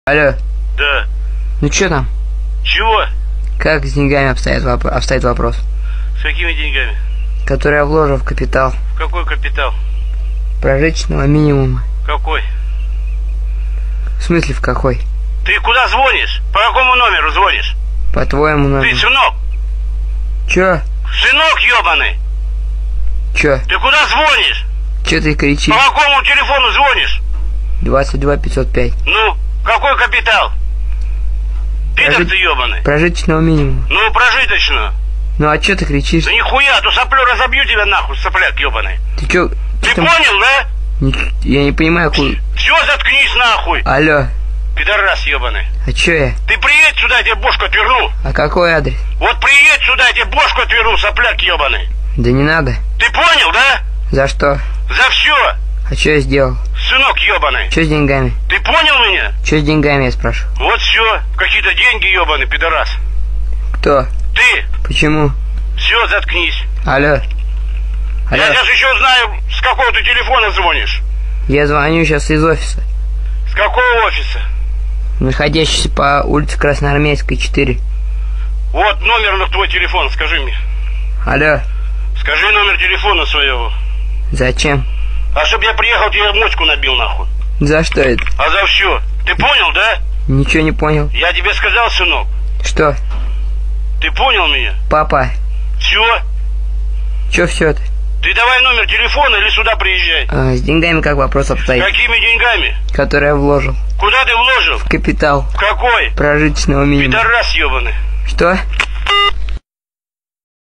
Алло. Да. Ну чё там? Чего? Как с деньгами обстоит вопрос? С какими деньгами? Который я вложил в капитал. В какой капитал? Прожиточного минимума. Какой? В смысле в какой? Ты куда звонишь? По какому номеру звонишь? По твоему Ты номеру. сынок? Чё? Сынок ебаный! Чё? Ты куда звонишь? Чё ты кричишь? По какому телефону звонишь? 22 505. Ну, какой капитал? Пидор ты ебаный. Прожиточного минимума. Ну, прожиточную. Ну а чё ты кричишь? Да нихуя, а то соплю разобью тебя нахуй, сопляк ебаный. Ты чё? Ты там... понял, да? Я не понимаю, куда... Все, заткнись нахуй. Алло. Пидорас ебаный. А чё я? Ты приедь сюда, я тебе бошку отверну. А какой адрес? Вот приедь сюда, я тебе бошку отверну, сопляк ебаный. Да не надо. Ты понял, да? За что? За все. А чё я сделал? Сынок ебаный. Чё с деньгами? Ты понял меня? Чё с деньгами, я спрашиваю? Вот все. Какие-то деньги ебаный, пидорас. Кто? Ты. Почему? Все, заткнись. Алло. Алло. Я сейчас еще знаю, с какого ты телефона звонишь. Я звоню сейчас из офиса, С какого офиса? находящийся по улице Красноармейской, 4. Вот номер на твой телефон, скажи мне. Алло. Скажи номер телефона своего. Зачем? А чтоб я приехал, тебе мочку набил нахуй. За что это? А за все. Ты понял, да? Ничего не понял. Я тебе сказал, сынок. Что? Ты понял меня? Папа. Все. Чё все-то? Ты давай номер телефона или сюда приезжай. С деньгами как вопрос обстоит? Какими деньгами? Которые я вложил. Куда ты вложил? В капитал. В какой? Прожиточного минимума. Пидорас ебаный. Что?